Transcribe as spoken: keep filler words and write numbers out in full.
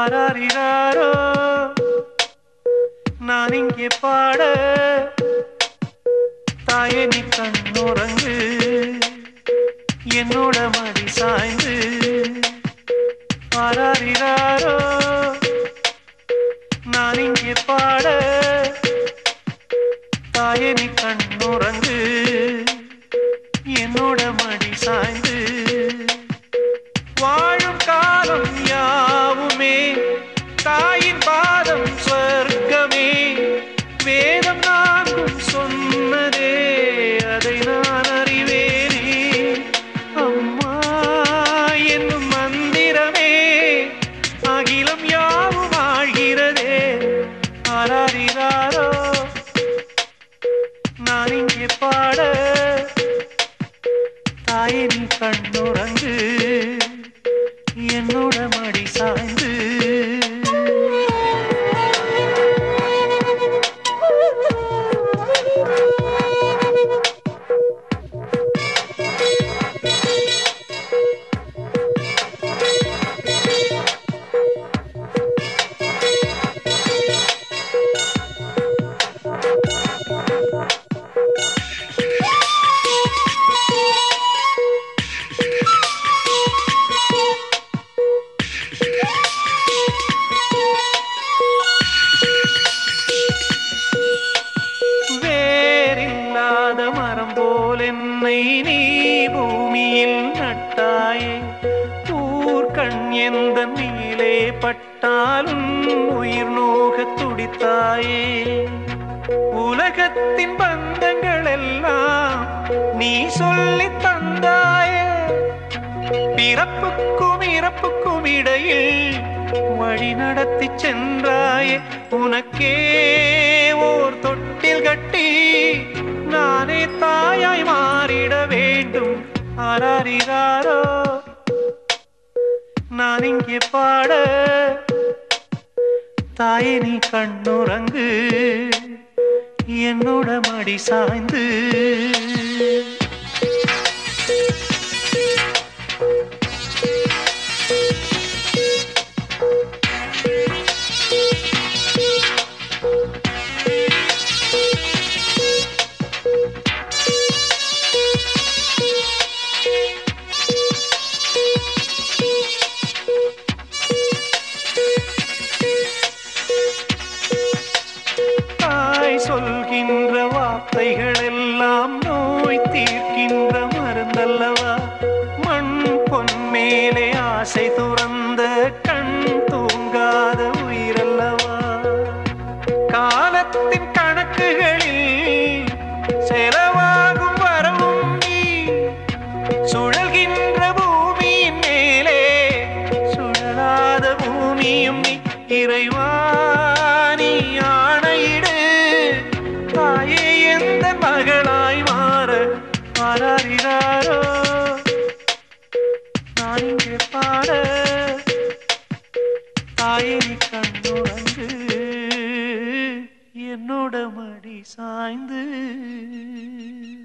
arariraaro நான் இங்கே பாட தாயே நீ கண்ணுறங்கு என்னோட மடி சாய்ந்து arariraaro நான் இங்கே பாட தாயே நீ கண்ணுறங்கு என்னோட மடி சாய்ந்து வாழும் காலம் யாவுமே தாயின் பாதம் ஸ்வர்க்கமே வேதம் நான்கும் சொன்னதே அதை நான் அறிவேனே அம்மா என்னும் மந்திரமே அகிலம் யாவும் ஆழ்கிறதே arariraaro நான் இங்கே பாட தாயே நீ கண்ணுறங்கு என்னோட மடி சாய்ந்து என்னை நீ பூமியில் நட்டாயே ஊர்கண் எந்த நீலே பட்டாலும் உயிர் நோக துடித்தாயே உலகத்தின் பந்தங்கள் எல்லாம் நீ சொல்லி தந்தாயே பிறப்புக்கும் இறப்புக்கும் இடையில் வழி நடத்தி சென்றாயே உனக்கே ஓர் தொட்டில் கட்டி நானே தாயாய் மாறிட வேண்டும் arariraaro நான் இங்கே பாட தாயே நீ கண்ணுறங்கு என்னோட மடி சாய்ந்து சொல்கின்ற வார்த்தைகள் எல்லாம் நோய் தீர்க்கின்ற மருந்தல்லவா மண் பொன் மேலே ஆசை துறந்த கண் தூங்காத உயிரல்லவா காலத்தின் கணக்குகளில் செலவாகும் வரவும் நீ சுழல்கின்ற பூமியின் மேலே சுழலாத பூமியும் நீ இறைவா மகளாய் மாற arariraaro நான் இங்கே பாட தாயே நீ கண்ணுறங்கு என்னோட மடி சாய்ந்து